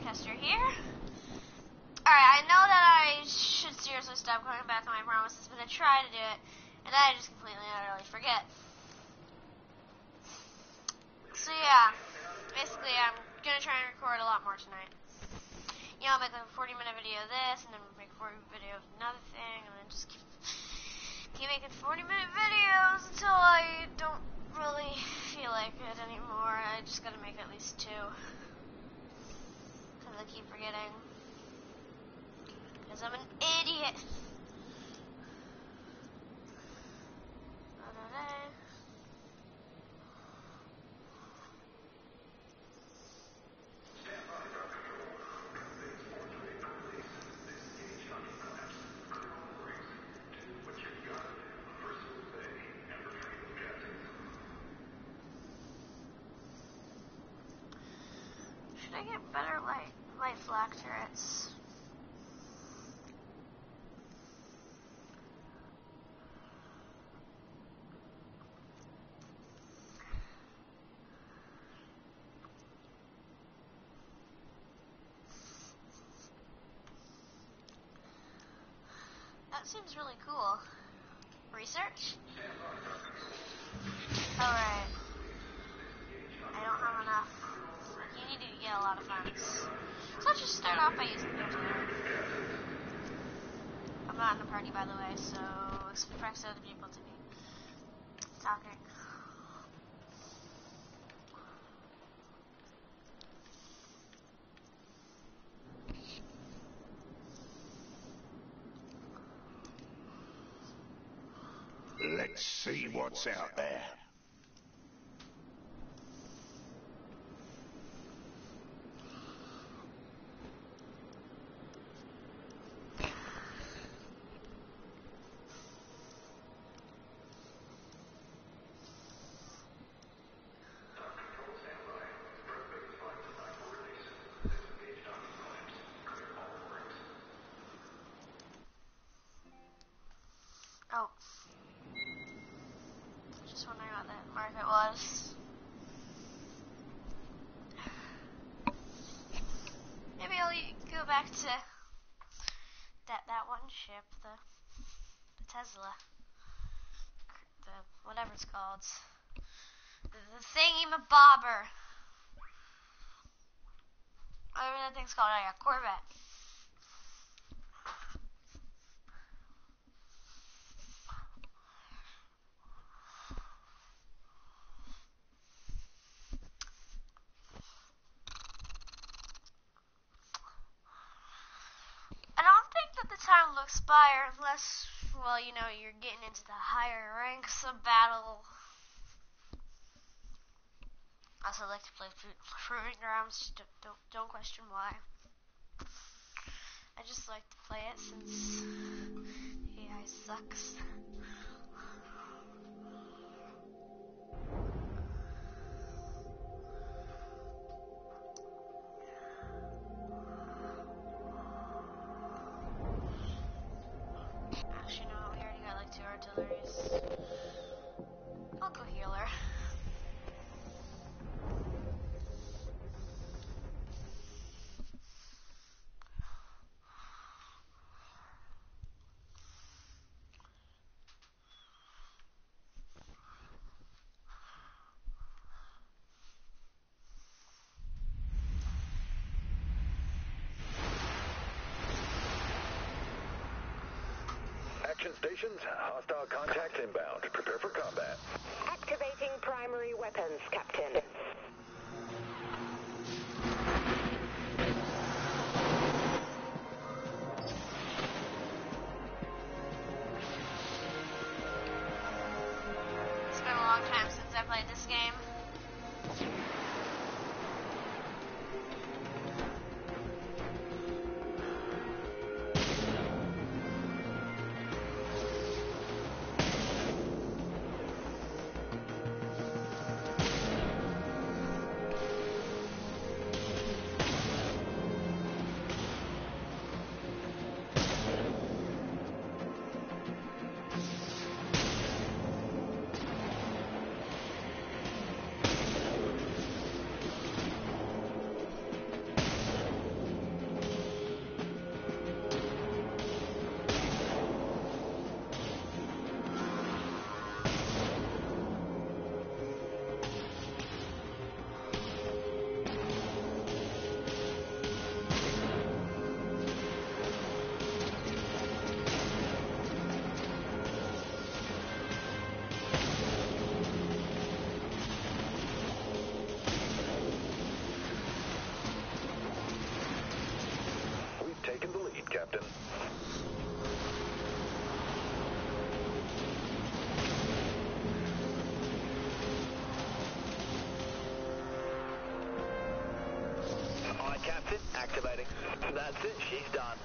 podcaster here. Alright, I know that I should seriously stop going back on my promises, but I try to do it, and then I just completely and utterly forget. So yeah, basically I'm gonna try and record a lot more tonight. You know, I'll make like a 40-minute video of this, and then make a 40-minute video of another thing, and then just keep making 40-minute videos until I don't really feel like it anymore. I just gotta make at least 2. Because I keep forgetting. Because I'm an idiot. Should I get better light flak turrets? That seems really cool. Research? Alright. I don't have enough. You need to get a lot of funds. So let's just start off by using the generic. I'm not in a party, by the way, so expect other people to be talking. Let's see what's out there. Oh. Just wondering what that market was. Maybe I'll go back to that one ship, the Tesla. The whatever it's called. The thingy-mabobber. Whatever that thing's called. Oh yeah, Corvette. I don't think that the time will expire unless, well, you know, you're getting into the higher ranks of battle. I also like to play Proving Grounds. Don't question why. I just like to play it since the AI sucks. Actually, no, we already got like 2 artilleries. I'll go healer. Action stations, hostile contacts inbound. Prepare for combat. Activating primary weapons, Captain. It's been a long time since I played this game. reloading. That's it, she's done.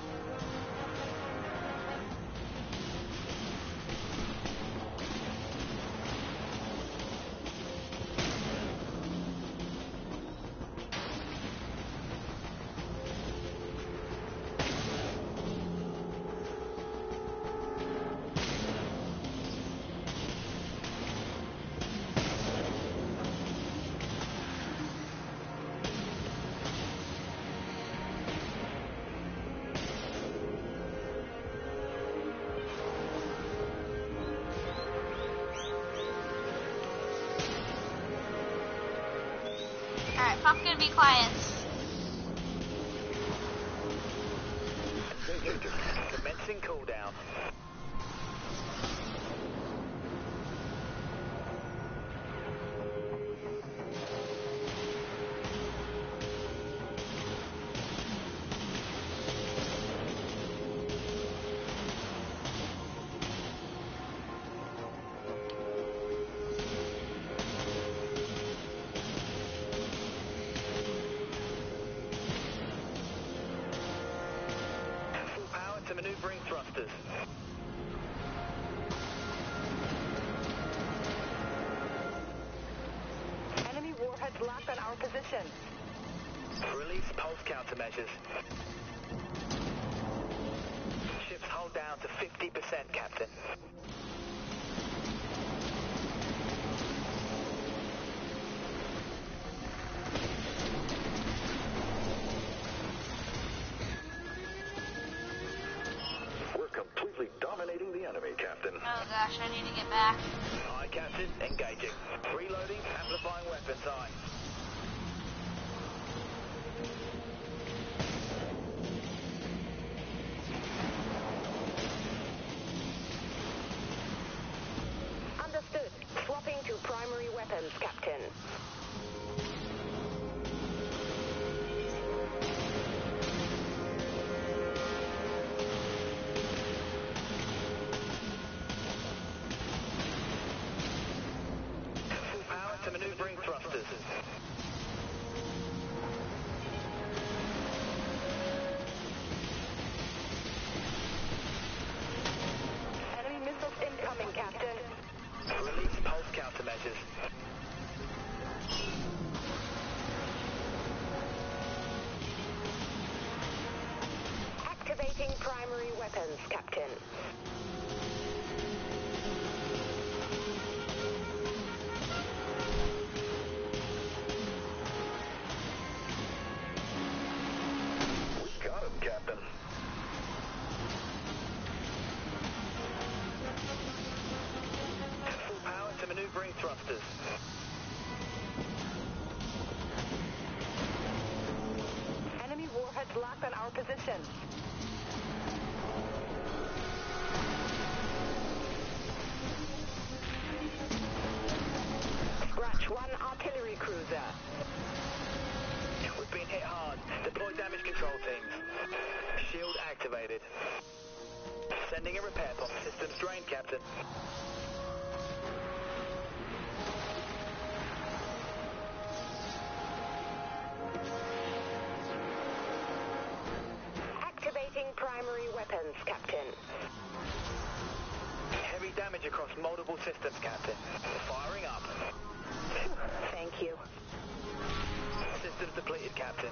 Alright, Pumpkin, be quiet. Commencing cooldown. To maneuvering thrusters. Enemy warheads locked on our position. Release pulse countermeasures. Ships hull down to 50%, Captain. Completely dominating the enemy, Captain. Oh gosh, I need to get back. Aye, Captain. Engaging. Reloading. Amplifying weapons. Aye. Understood. Swapping to primary weapons, Captain. To maneuvering thrusters. Enemy missiles incoming, Captain. Release pulse countermeasures. Activating primary weapons, Captain. Got him, Captain. Full power to maneuvering thrusters. Enemy warheads locked on our position. Scratch 1 artillery cruiser. We've been hit hard. Deploy damage control teams. Shield activated. Sending a repair pod. Systems drained, Captain. Activating primary weapons, Captain. Heavy damage across multiple systems, Captain. Firing up. Thank you. Systems depleted, Captain.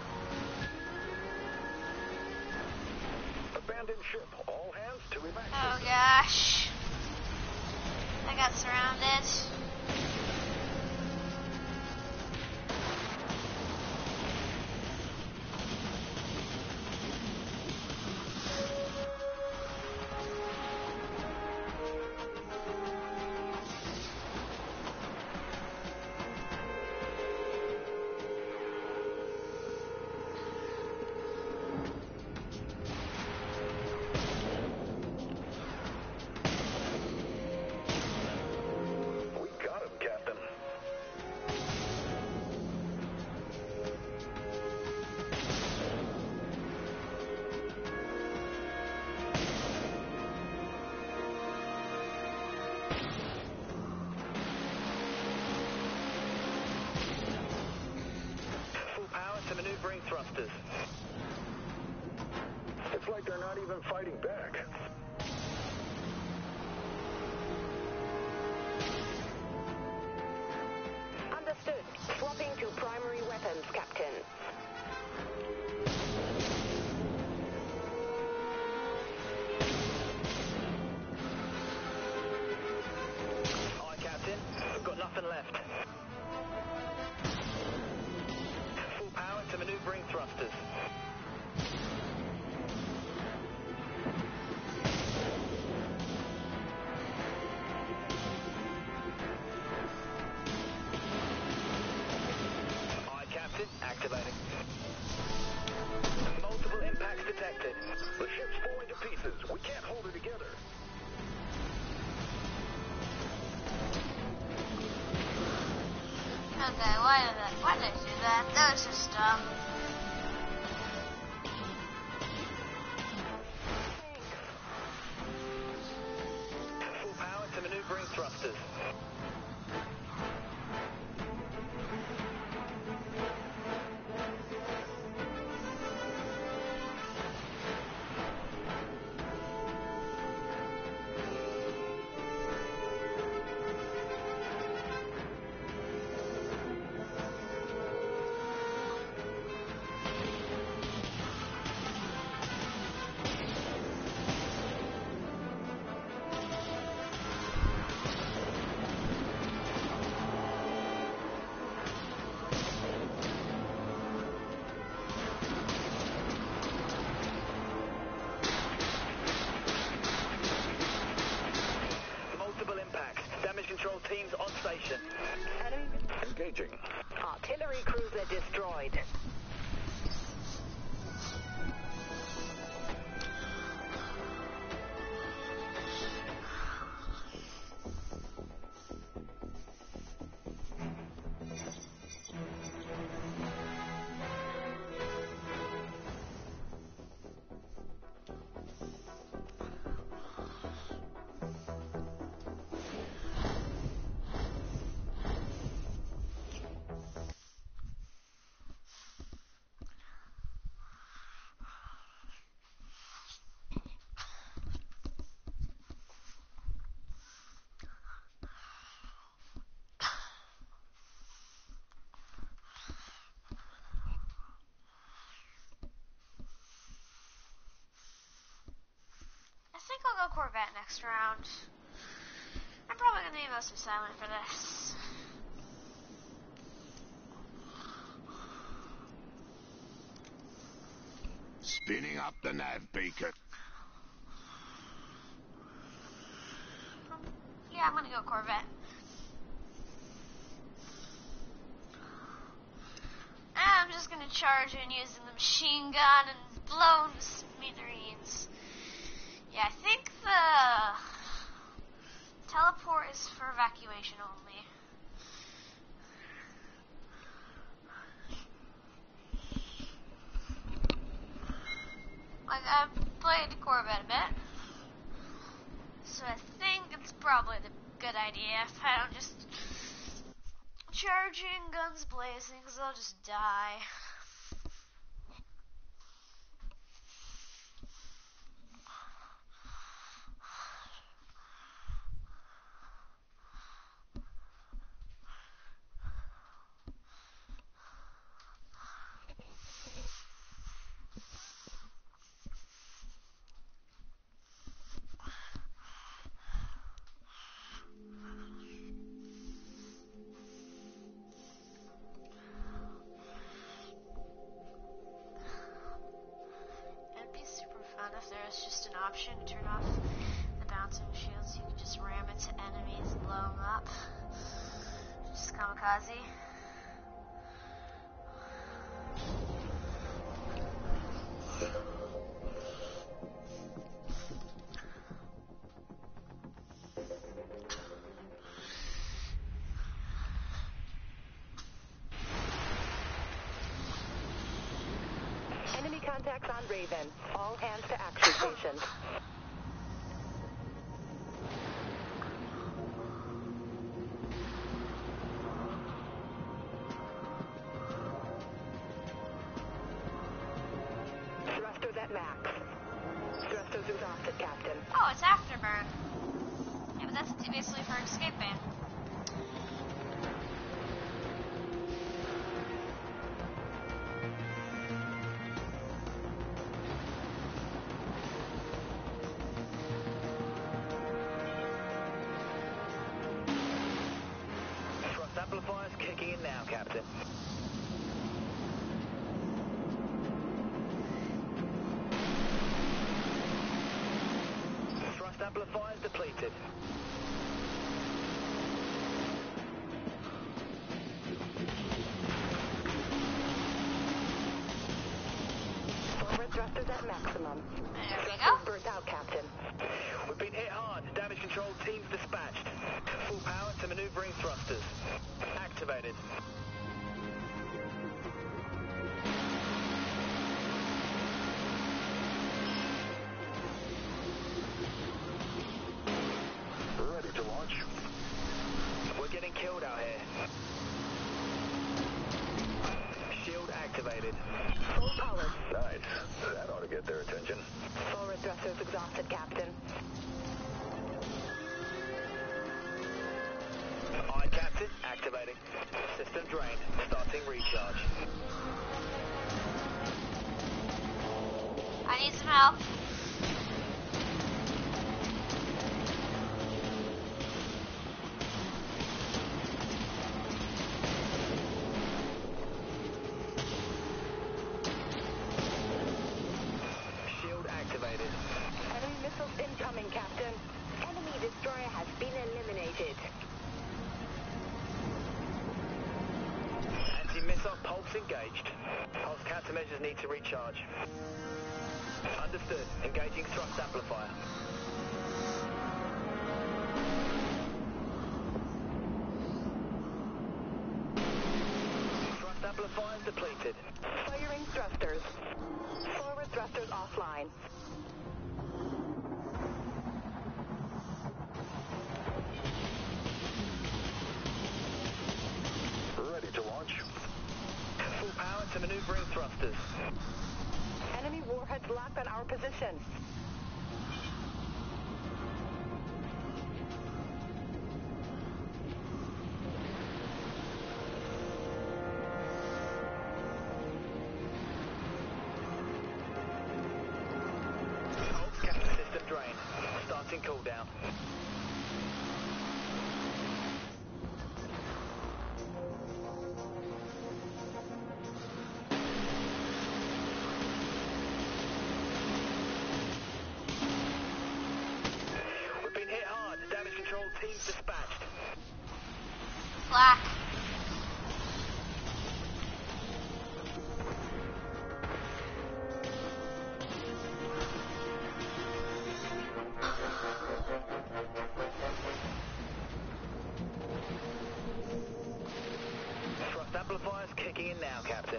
Abandoned ship. All hands to evacuate. Oh gosh. I got surrounded. We got him, Captain. thrusters. It's like they're not even fighting back. Understood. Swapping to primary weapons, Captain. Aye, Captain. We've got nothing left. Full power to maneuvering thrusters. Aye, Captain. Activating. Multiple impacts detected. The ship's falling to pieces. We can't hold it together. Okay, why did I do that? That was just dumb. Full power to maneuvering thrusters. Multiple impacts. Damage control teams on station. Enemy Engaging. artillery cruiser destroyed. I think I'll go Corvette next round. I'm probably gonna be mostly silent for this. Spinning up the nav beacon. Yeah, I'm gonna go Corvette. I'm just gonna charge in using the machine gun and blow them to smithereens. Yeah, I think the teleport is for evacuation only. Like, I've played Corvette a bit, so I think it's probably the good idea if I don't just charge in guns blazing, because I'll just die. If there's just an option to turn off the bouncing shields, you can just ram into enemies and blow them up. Just kamikaze. Enemy contacts on Raven. All hands to action station. at max. Thrusters exhausted, Captain. Oh, it's Afterburn. Yeah, but that's basically for escape ban. Thrust amplifiers kicking in now, Captain. Thrust amplifiers depleted. Forward thrusters at maximum. There we go. Burnt out, Captain. We've been hit hard. Damage control teams dispatched. Full power to maneuvering thrusters. Activated. Ready to launch. We're getting killed out here. Shield activated. Full power. Nice. That ought to get their attention. Forward thrusters exhausted, Captain. Aye, Captain. Activating. System drained. Starting recharge. I need some help. Shield activated. Enemy missiles incoming, Captain. Enemy destroyer has been eliminated. Anti-missile pulse engaged. Pulse countermeasures need to recharge. Understood. Engaging thrust amplifier. Thrust amplifiers depleted. Firing thrusters. Forward thrusters offline. Ready to launch. Full power to maneuvering thrusters. Enemy warheads locked on our position. Pulse counter system drained. Starting cooldown. We've been hit hard. Damage control teams dispatched. Slack. Thrust amplifiers kicking in now, Captain.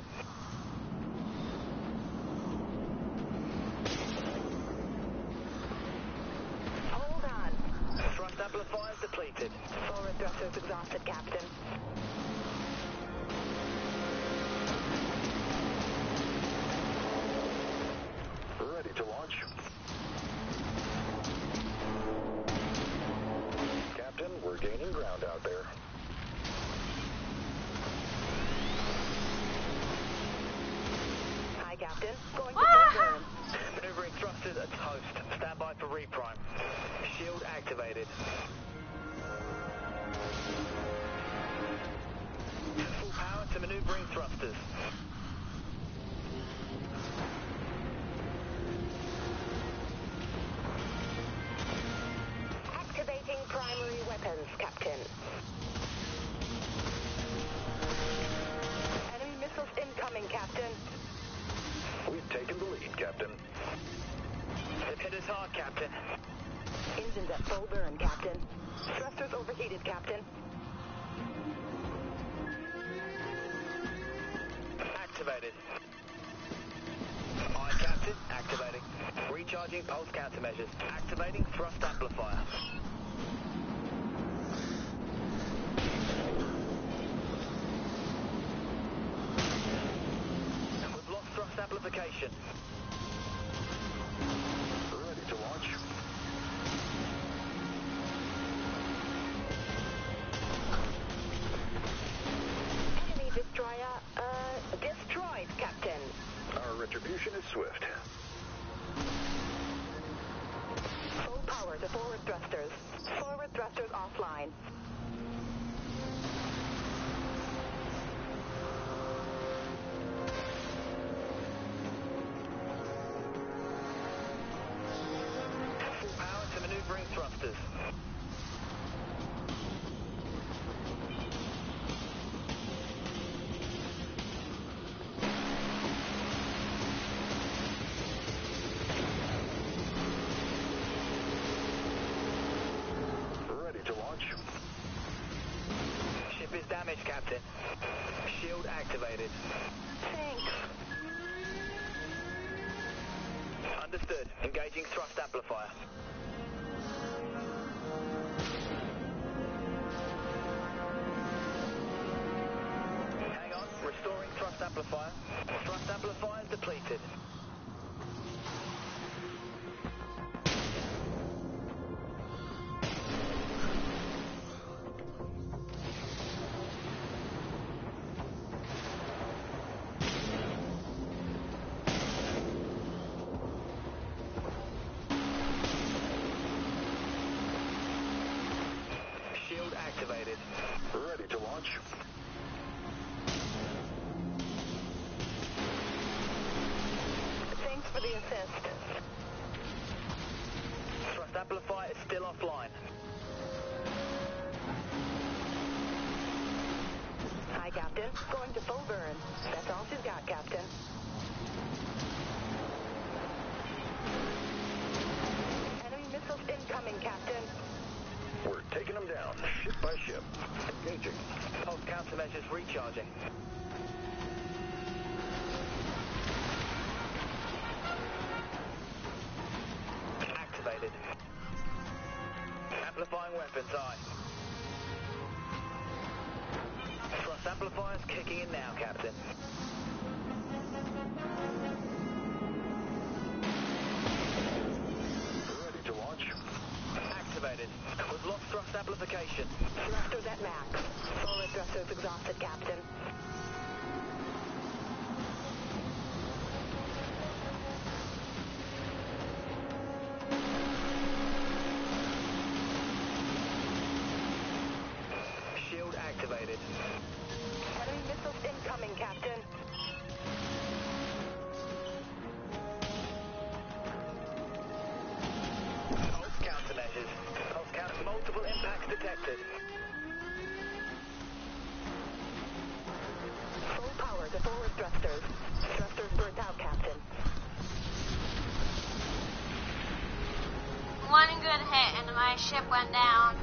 Hold on. Thrust amplifiers depleted. Forward thrusters exhausted, Captain. Ready to launch. Captain, we're gaining ground out there. Hi, Captain. Going to Ah! full burn. Maneuvering thrusters at toast. Stand by for reprime. Shield activated. Full power to maneuvering thrusters. Activating primary weapons, Captain. Enemy missiles incoming, Captain. We've taken the lead, Captain. They've hit us hard, Captain. Engines at full burn, Captain. Thrusters overheated, Captain. Activated. Aye, Captain. Activating. Recharging pulse countermeasures. Activating thrust amplifier. We've lost thrust amplification. Execution is swift. Full power to forward thrusters. Forward thrusters offline. Full power to maneuvering thrusters. Ready to launch. Ship is damaged, Captain. Shield activated. Thanks. Understood. Engaging thrust amplifier. Hang on. Restoring thrust amplifier. Thrust amplifier is depleted. Shield activated. Ready to launch. Thanks for the assist. Thrust amplifier is still offline. Hi, Captain. Going to full burn. That's all she's got, Captain. Enemy missiles incoming, Captain. We're taking them down, ship by ship. Engaging. Pulse countermeasures recharging. Activated. Amplifying weapons, aye. Thrust amplifiers kicking in now, Captain. Ready to launch. Activated. We've lost thrust amplification. Thrusters at max. Forward thrusters exhausted, Captain. Shield activated. Enemy missiles incoming, Captain. Pulse countermeasures. Pulse counter. Multiple impacts detected. Full power to forward thrusters. Thrusters burnt out, Captain. One good hit and my ship went down.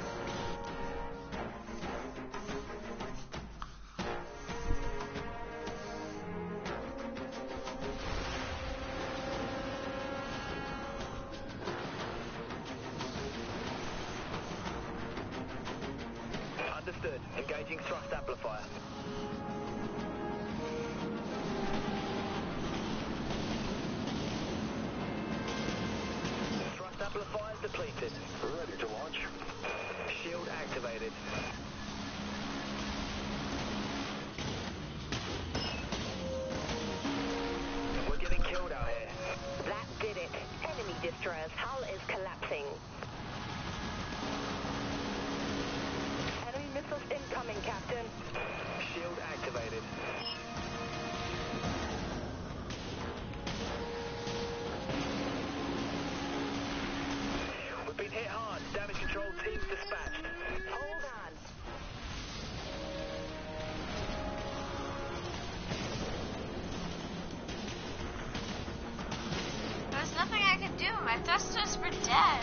Understood. Engaging thrust amplifier. Thrust amplifier depleted. Ready to launch. Shield activated. We're getting killed out here. That did it. Enemy destroyer's hull is collapsing. Enemy missiles incoming, Captain. Shield activated. We've been hit hard. Damage control teams dispatched. Hold on. There's nothing I could do. My thrusters were dead.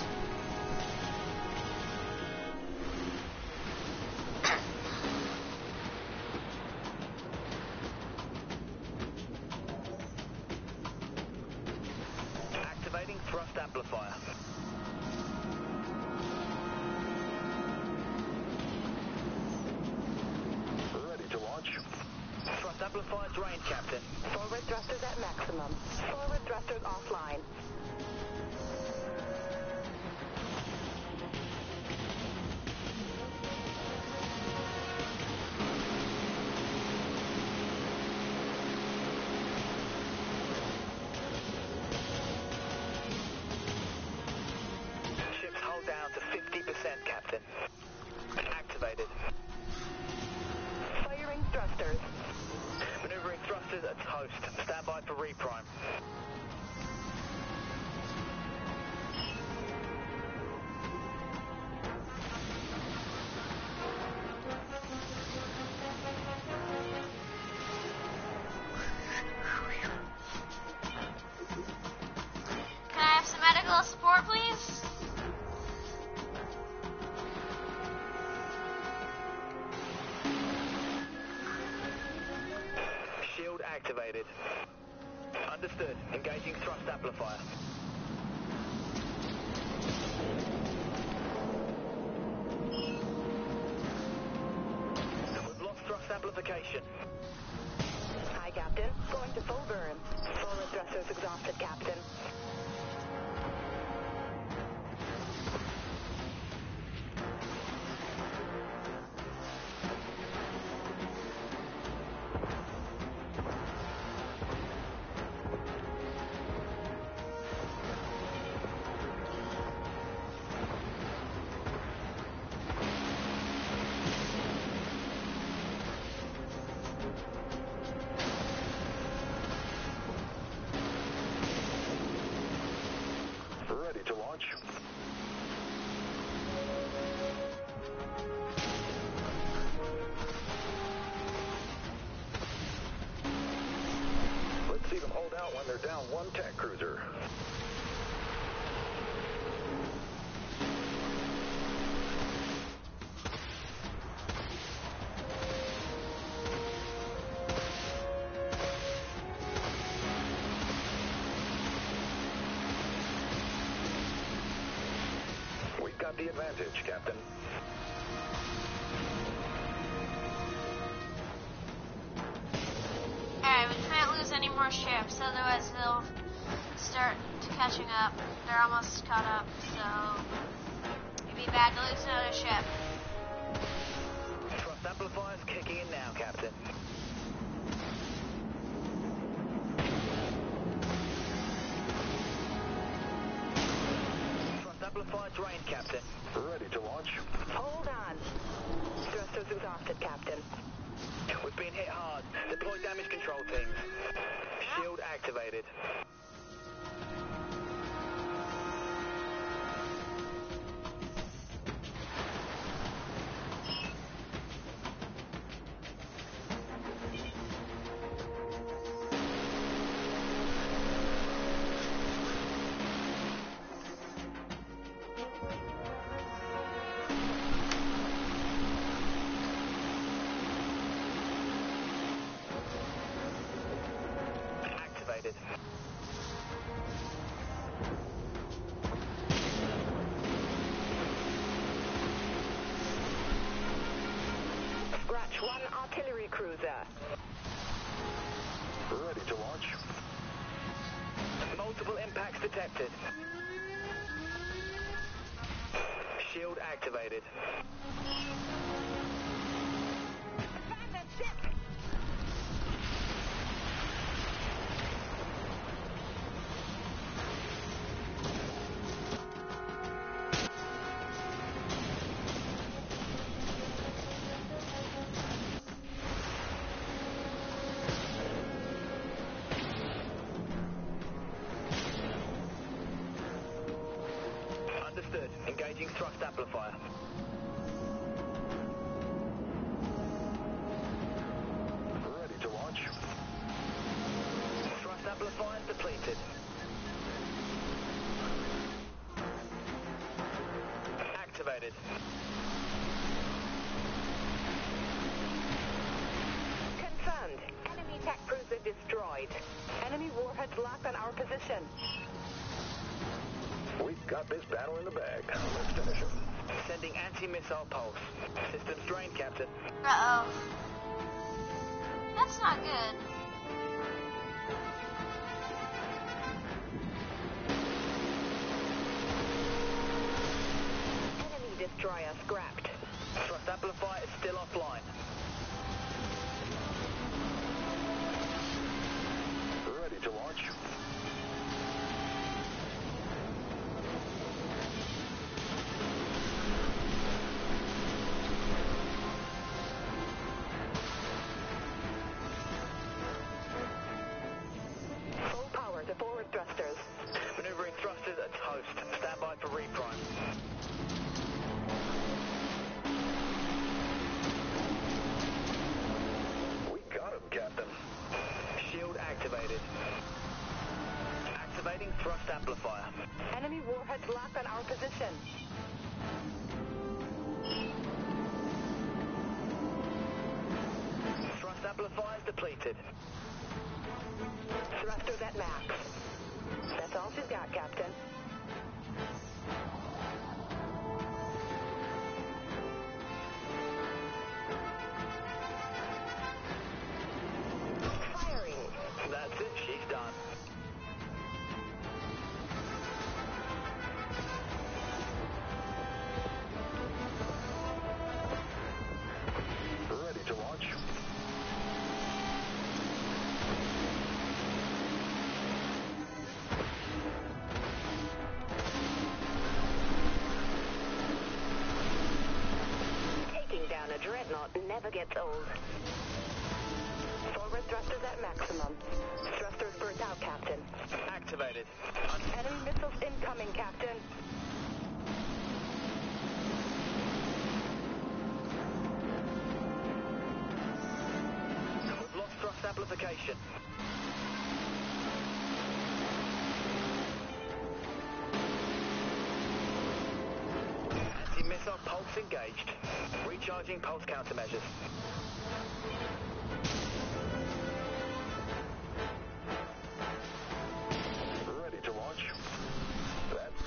Activating thrust amplifier. Ready to launch. Thrust amplifier drained, Captain. Forward thrusters at maximum. Forward thrusters offline. outside for reprime. Can I have some medical support, please? Shield activated. Understood. Engaging thrust amplifier. We've lost thrust amplification. Hi, Captain. Going to full burn. Forward thrusters exhausted, Captain. Ready to launch. Let's see them hold out when they're down one tank cruiser. We've got the advantage, Captain. Alright, we can't lose any more ships, otherwise they'll start catching up. They're almost caught up, so it'd be bad to lose another ship. Thrust amplifier's kicking in now, Captain. Thrust amplifier drained, Captain. Ready to launch. Hold on. Thrusters exhausted, Captain. We've been hit hard. Deploy damage control teams. Shield activated. Activated. Scratch 1 artillery cruiser. Ready to launch. Multiple impacts detected. Shield activated. Understood. Engaging thrust amplifier. Ready to launch. Thrust amplifier depleted. Activated. Confirmed. Enemy tech cruiser destroyed. Enemy warheads locked on our position. We've got this battle in the bag. Let's finish it. Sending anti-missile pulse. Systems drained, Captain. Uh-oh. That's not good. Enemy destroyer scrapped. Thrust amplifier is still offline. Ready to launch. Activating thrust amplifier. Enemy warheads locked on our position. Thrust amplifier depleted. Thrusters at max. That's all she's got, Captain. Firing. That's it, she's done. Ready to launch. Taking down a dreadnought never gets old. Forward thrusters at maximum. Thrusters burnt out, Captain. Activated. Enemy missiles incoming, Captain. We've lost thrust amplification. Anti-missile pulse engaged. Recharging pulse countermeasures. Ready to launch. That's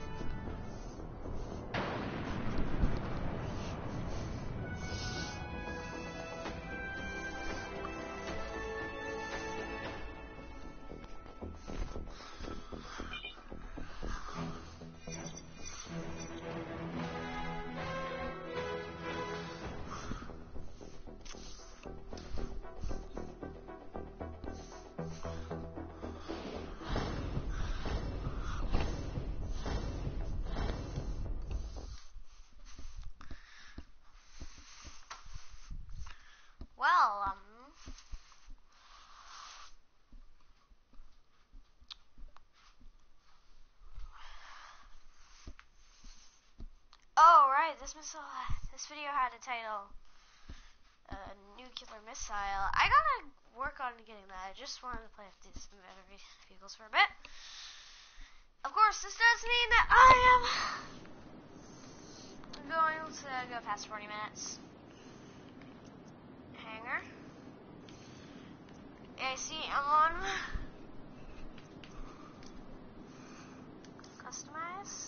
Well, oh, right, this video had a title, Nuclear Missile. I gotta work on getting that. I just wanted to play with these military vehicles for a bit. Of course, this does mean that I am going to go past 40 minutes. Hangar. AC on. Customize.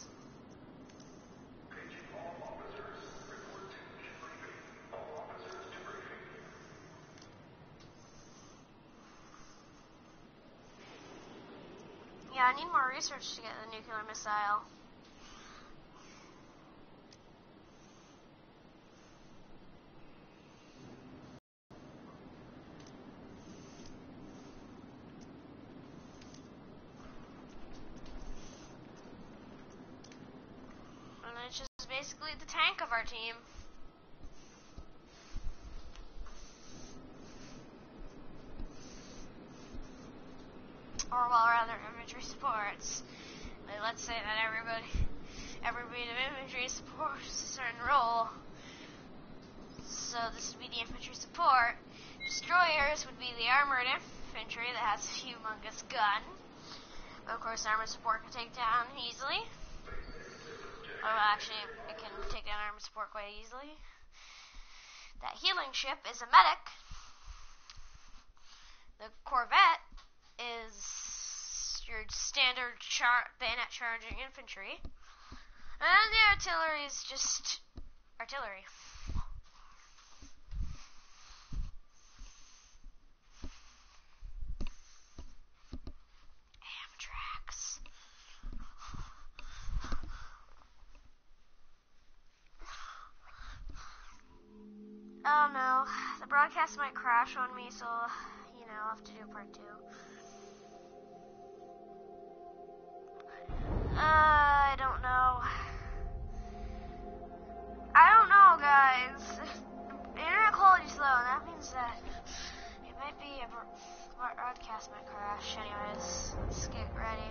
Yeah, I need more research to get the nuclear missile. And it's just basically the tank of our team. Or well, rather, infantry supports. Like, let's say that every beat of infantry supports a certain role. So this would be the infantry support. Destroyers would be the armored infantry that has a humongous gun. Of course, armored support can take down easily. Oh, actually, it can take down armored support quite easily. That healing ship is a medic. The Corvette is your standard bayonet charging infantry. And the artillery is just artillery. Amtrax. Oh no, the broadcast might crash on me, so, I'll have to do part 2. I don't know. Guys. Internet quality's low, and that means that it might be a broadcast might crash. Anyways, let's get ready.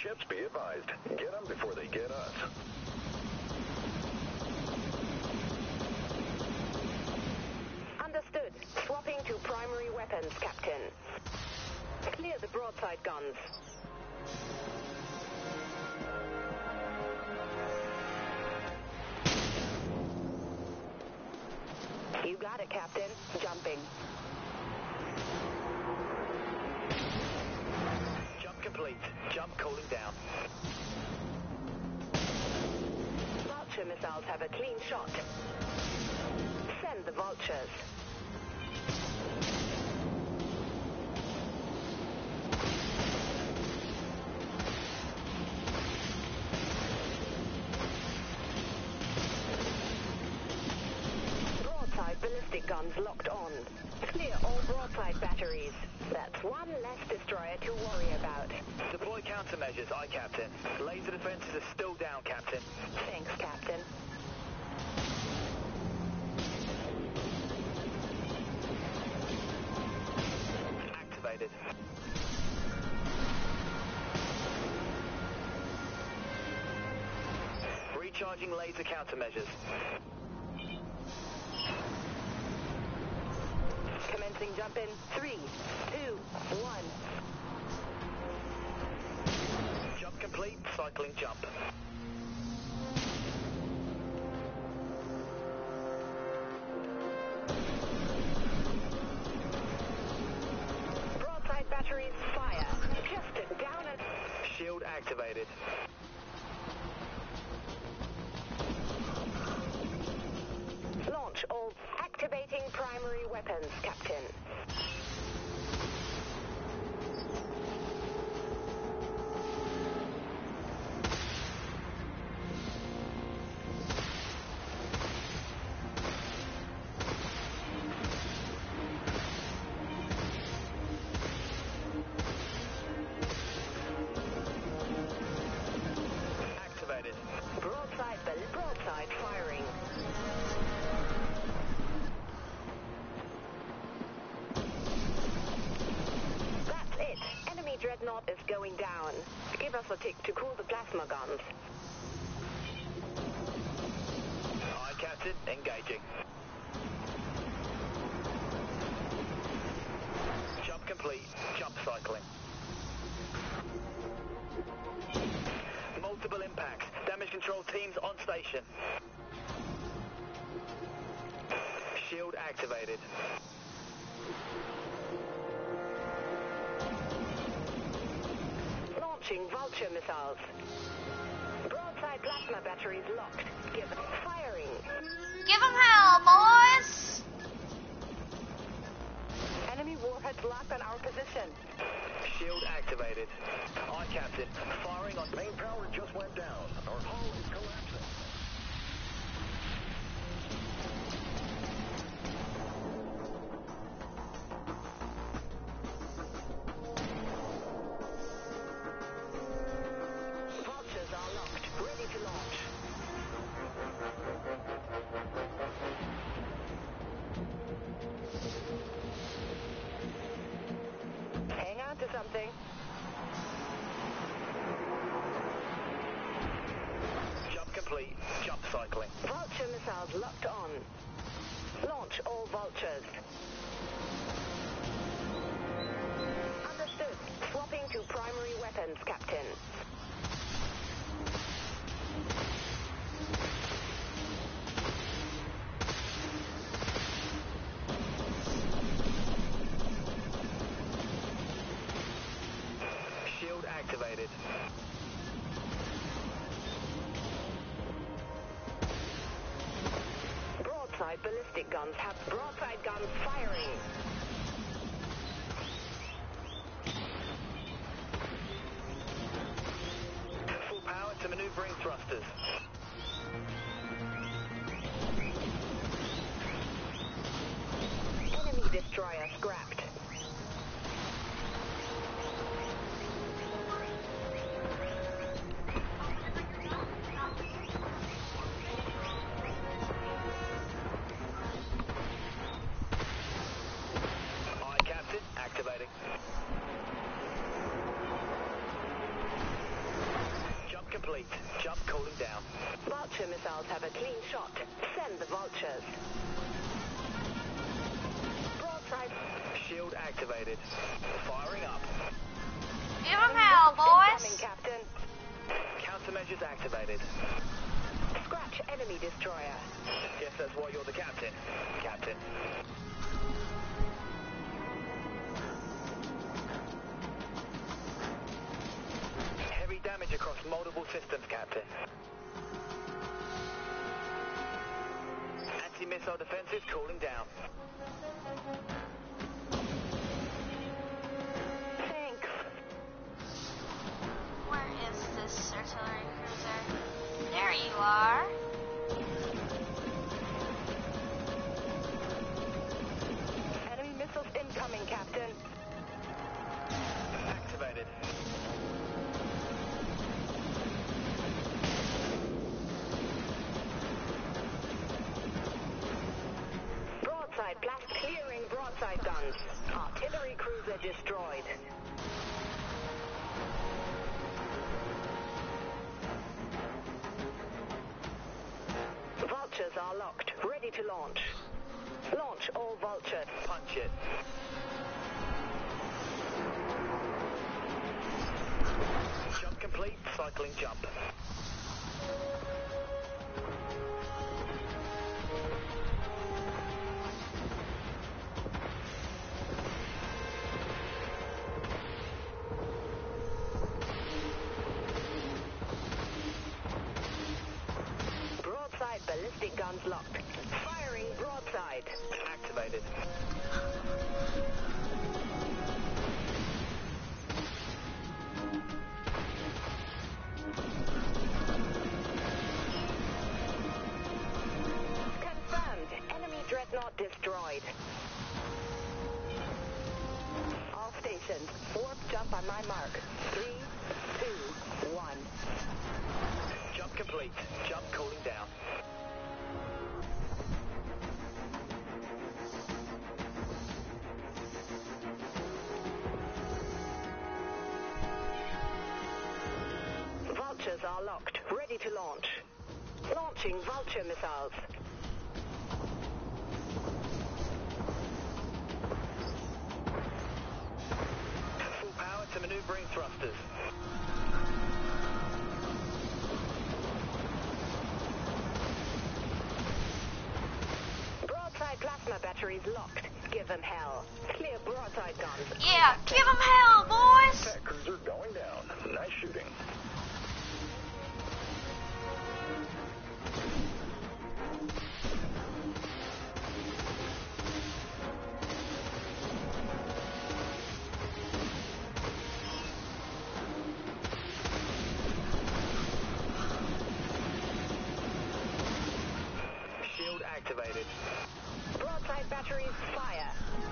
ships, be advised. Get them before they get us. Understood. Swapping to primary weapons, Captain. Clear the broadside guns. You got it, Captain. Jumping. Jump complete. Jump cooling down. Vulture missiles have a clean shot. Send the vultures. Broadside ballistic guns locked on. Clear all broadside batteries. That's one less destroyer to worry about. Deploy countermeasures, aye, Captain. Laser defenses are still down, Captain. Thanks, Captain. Activated. Recharging laser countermeasures. Commencing jump in 3, 2, 1. Jump complete. Cycling jump. Broadside batteries fire. Just down and... Shield activated. Launch all. Activating primary weapons, Captain. Activated. Broadside firing. That's it. Enemy dreadnought is going down. Give us a tick to cool the plasma guns. Aye, Captain. Engaging. Jump complete. Jump cycling. Multiple impacts. Damage control teams on station. Shield activated. Launching vulture missiles. Broadside plasma batteries locked. Give firing. Give them hell, boys! Enemy warheads locked on our position. Shield activated. Aye, Captain. Firing on... Main power just went down. Our hull is collapsing. Vultures are locked. Ready to launch. Hang on to something. Jump complete. Jump cycling. Vulture missiles locked on. Launch all vultures. Understood. Swapping to primary weapons, Captain. Shield activated. Broadside ballistic guns have broadside guns firing. Full power to maneuvering thrusters. Enemy destroyer scrapped. Aye, Captain. Activating. complete. Jump cooling down. Vulture missiles have a clean shot. Send the Vultures. Broadside. Shield activated. Firing up. Give them hell, boys. Incoming, Captain. Countermeasures activated. Scratch enemy destroyer. Guess that's why you're the captain, Captain. Heavy damage across multiple systems, Captain. Anti-missile defenses cooling down. Thanks. Where is this artillery cruiser? There you are. Enemy missiles incoming, Captain. Activated. Broadside blast clearing broadside guns. Artillery cruiser destroyed. Vultures are locked, ready to launch. Launch all Vultures. Punch it. Jump complete. Cycling jump. Broadside ballistic guns locked. Firing broadside. Activated. Confirmed. Enemy dreadnought destroyed. All stations, warp jump on my mark. 3, 2, 1. Jump complete. Jump cooling down. Vultures are locked, ready to launch. Launching Vulture missiles. Full power to maneuvering thrusters. Broadside plasma batteries locked. Give them hell. Clear broadside guns. Yeah, give them hell, boys. Attack cruiser going down. Nice shooting. Shield activated. Broadside batteries fire.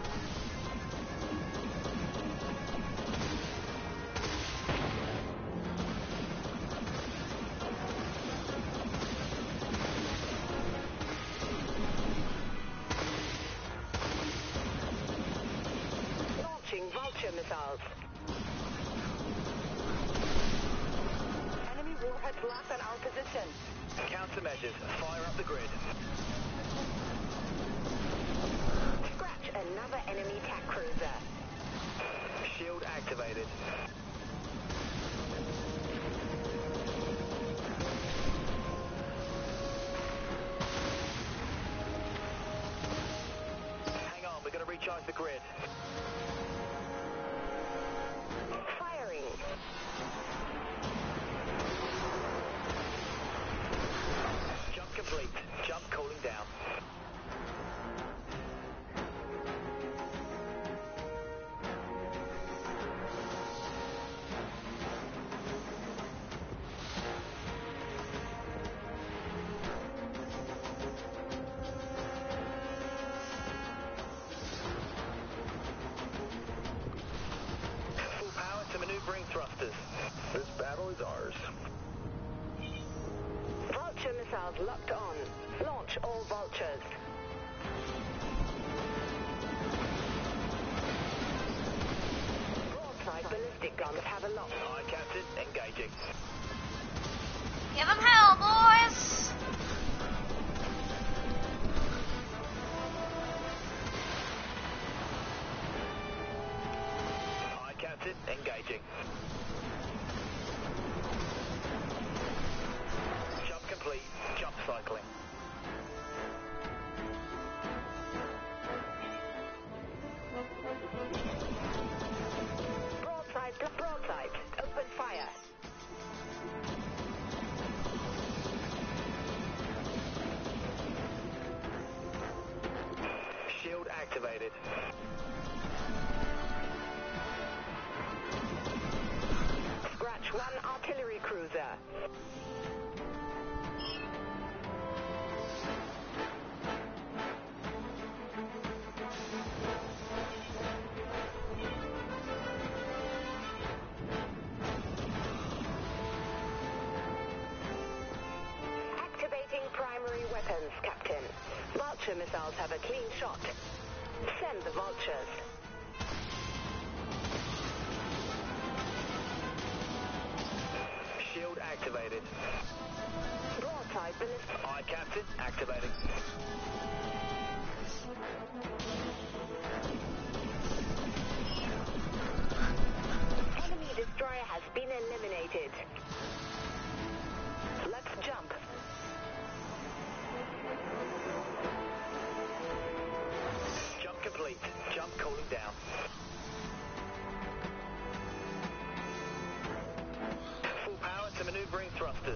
Launching Vulture missiles. Enemy warheads locked on our position. Countermeasures. Fire up the grid. Scratch another enemy attack cruiser. Shield activated. Hang on, we're going to recharge the grid. Firing. Jump complete. Jump cooling down. Full power to maneuvering thrusters. This battle is ours. Vulture missiles locked on. Launch all Vultures. Broadside ballistic guns have a lock. Aye, Captain. Engaging. Captain, engaging. Jump complete. Jump cycling. Broadside. Open fire. Shield activated. Scratch 1 artillery cruiser. Activating primary weapons, Captain. Vulture missiles have a clean shot. Send the vultures. Shield activated. Broadside ballistic. Aye, Captain, activating. Enemy destroyer has been eliminated. Let's jump. Jump complete. Jump cooling down. Full power to maneuvering thrusters.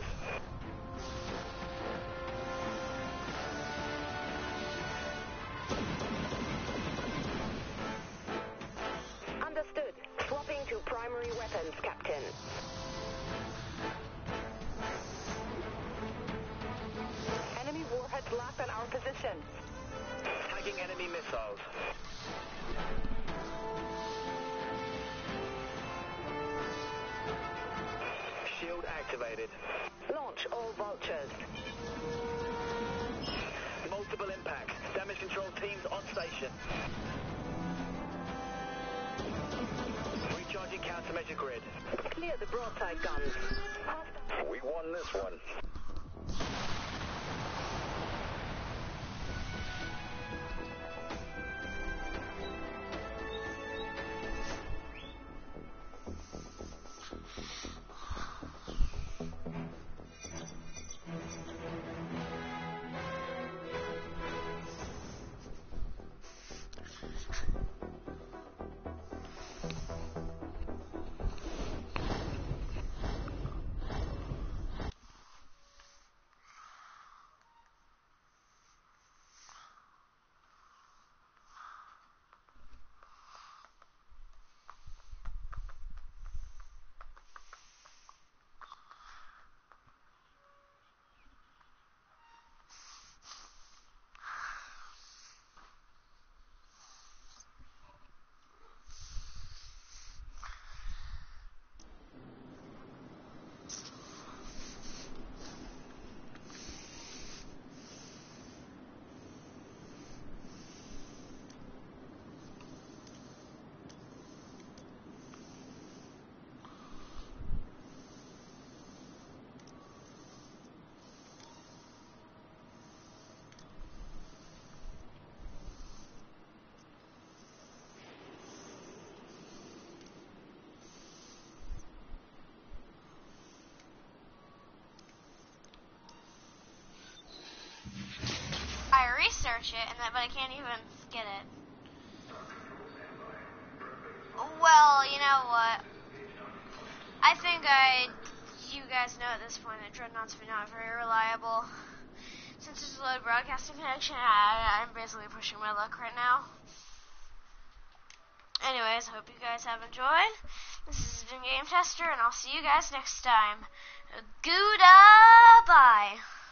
Understood. Swapping to primary weapons, Captain. Enemy warheads locked on our position. Tagging enemy missiles. Shield activated. Launch all vultures. Multiple impacts. Damage control teams on station. Recharging countermeasure grid. Clear the broadside guns. We won this one. I research it, but I can't even get it. Well, you know what? I think you guys know at this point that Dreadnought's been not very reliable. Since it's a low broadcasting connection, I'm basically pushing my luck right now. Anyways, hope you guys have enjoyed. This has been Game Tester, and I'll see you guys next time. Goodbye.